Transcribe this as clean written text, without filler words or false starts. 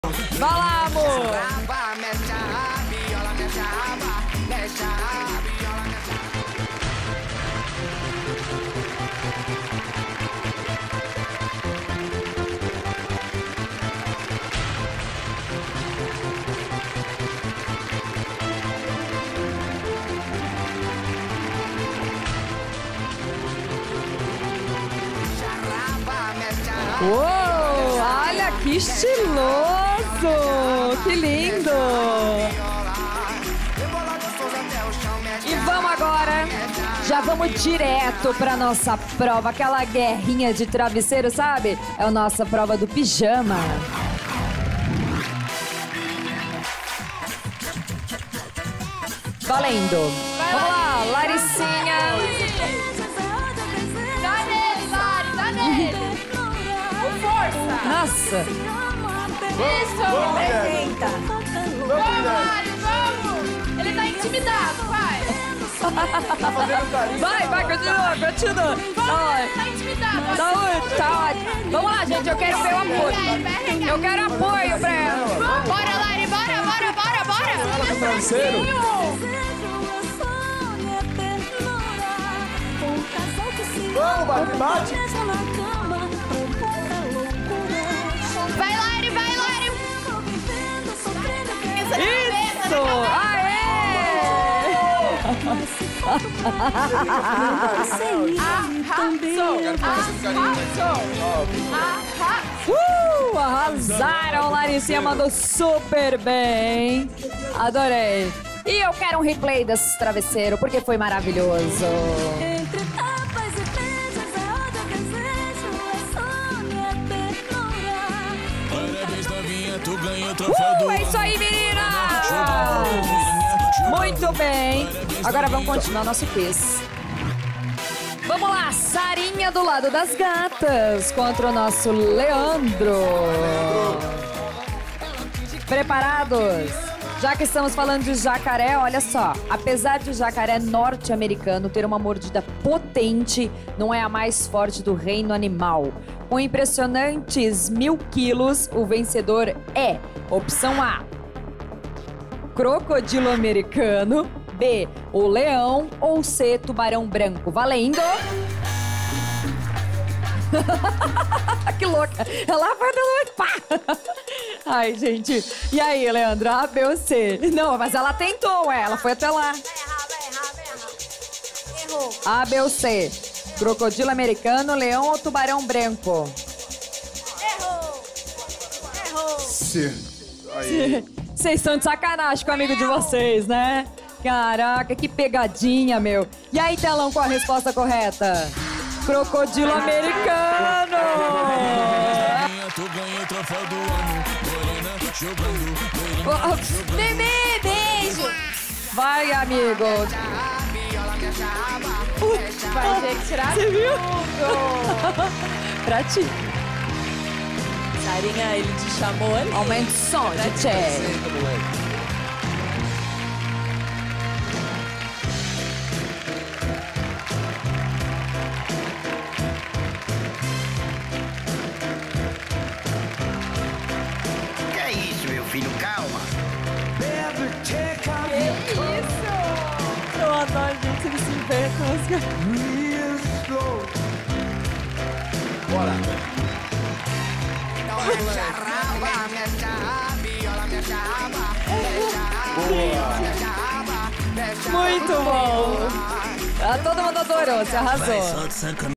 Vai lá, amor. Uou, olha que estiloso! Que lindo! E vamos agora, já vamos direto para nossa prova, aquela guerrinha de travesseiro, sabe? É a nossa prova do pijama. Valendo! Vamos lá, Laricinha! Dá nele, Lari, dá nele! Com força! Nossa! Isso! Apresenta! Vamos, Lari, vamos! Ele tá intimidado, vai! Tá fazendo carinho. Vai, continua! Vamos, ele tá intimidado! Saúde, tá ótimo! Vamos lá, gente, eu quero ver o apoio! Eu quero apoio pra ela! Bora, Lari, bora! Ela com travesseiro. Vamos, bate! Vai, Lari, vai, Lari! Isso! Aê! Arrasaram! Laricinha mandou super bem! Adorei! E eu quero um replay desse travesseiro, porque foi maravilhoso! Parabéns, novinha, tu ganhou o troféu do É isso aí, meninas! Muito bem! Agora vamos continuar nosso quiz. Vamos lá, Sarinha do lado das gatas contra o nosso Leandro. Preparados? Já que estamos falando de jacaré, olha só. Apesar de o jacaré norte-americano ter uma mordida potente, não é a mais forte do reino animal. Com impressionantes 1000 quilos, o vencedor é: opção A, crocodilo americano, B, o leão, ou C, tubarão branco. Valendo! Que louca! Ela vai dando... Pá! Ai, gente. E aí, Leandro? A, B ou C? Não, mas ela tentou, ué. Ela foi até lá. Errou. A, B ou C? Crocodilo americano, leão ou tubarão branco? Errou. Vocês estão de sacanagem com o amigo de vocês, né? Caraca, que pegadinha, meu. E aí, Telão, qual a resposta correta? Crocodilo americano! Tu ganhou o troféu do ano. Morena jogando. Bebê, beijo! Vai, amigo. Vai ter que tirar Você viu? tudo. Pra ti. Sarinha, ele te chamou ali. Aumenta o som, DJ. Que é isso, meu filho? Calma. Eu adoro, gente, eles se inventam. Bora. Muito bom. Ah, todo mundo adorou, você arrasou. Solta essa